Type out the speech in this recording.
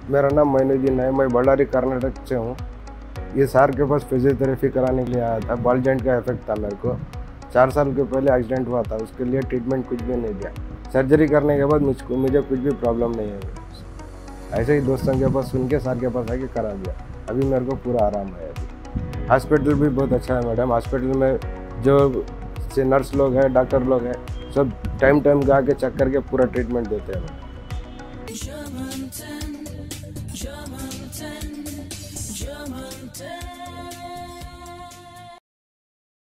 मेरा नाम मोइनुद्दीन है, मैं बಳ್ಳारी कर्नाटक से हूँ। ये सर के पास फिजियोथेरेपी कराने के लिए आया था। बॉल जॉइंट का इफेक्ट था मेरे को। 4 साल के पहले एक्सीडेंट हुआ था, उसके लिए ट्रीटमेंट कुछ भी नहीं दिया। सर्जरी करने के बाद मुझे कुछ भी प्रॉब्लम नहीं है। ऐसे ही दोस्तों के पास सुन के सर के पास आके करा दिया। अभी मेरे को पूरा आराम है। अभी हॉस्पिटल भी बहुत अच्छा है मैडम। हॉस्पिटल में जो से नर्स लोग हैं, डॉक्टर लोग हैं, सब टाइम के आके चेक करके पूरा ट्रीटमेंट देते हैं। German 10, German 10, German 10.